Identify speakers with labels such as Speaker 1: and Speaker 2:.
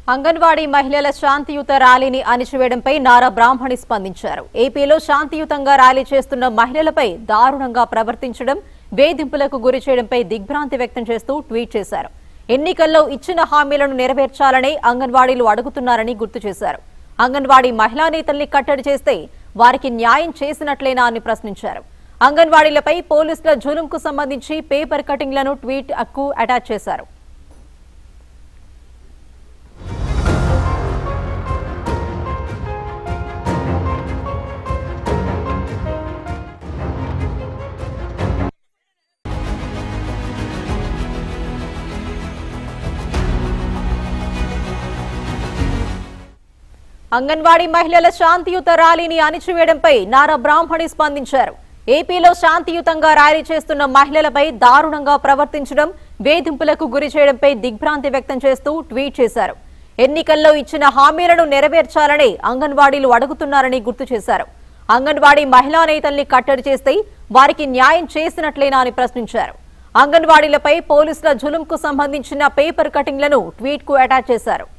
Speaker 1: అంగన్వాడి మహిళల శాంతియుత ర్యాలీని అణిచివేయడంపై నారా బ్రాహ్మణి స్పందించారు. ఏపీలో శాంతియుతంగా ర్యాలీ చేస్తున్న మహిళలపై దారుణంగా ప్రవర్తించడం, వేధింపులకు గురి చేయడంపై దిగ్భ్రాంతి వ్యక్తం చేస్తూ ట్వీట్ చేశారు. ఎన్నికల్లో ఇచ్చిన హామీలను నెరవేర్చాలని అంగన్వాడీలు అడుగుతున్నారని గుర్తు చేశారు. అంగన్వాడీ మహిళా నేతల్ని కట్టడి చేస్తే వారికి న్యాయం చేసినట్లేనా అని ప్రశ్నించారు. అంగన్వాడీలపై పోలీసుల జులుంకు సంబంధించి పేపర్ కటింగ్లను ట్వీట్ కు అటాచ్ చేశారు. అంగన్వాడీ మహిళల శాంతియుత ర్యాలీని అణిచివేయడంపై నారా బ్రాహ్మణి స్పందించారు. ఏపీలో శాంతియుతంగా ర్యాలీ చేస్తున్న మహిళలపై దారుణంగా ప్రవర్తించడం, వేధింపులకు గురి చేయడంపై దిగ్భ్రాంతి వ్యక్తం చేస్తూ ట్వీట్ చేశారు. ఎన్నికల్లో ఇచ్చిన హామీలను నెరవేర్చాలని అంగన్వాడీలు అడుగుతున్నారని గుర్తు చేశారు. అంగన్వాడీ మహిళా నేతల్ని కట్టడి చేస్తే వారికి న్యాయం చేసినట్లేనా అని ప్రశ్నించారు. అంగన్వాడీలపై పోలీసుల జులుంకు సంబంధించిన పేపర్ కటింగ్లను ట్వీట్ కు అటాచ్ చేశారు.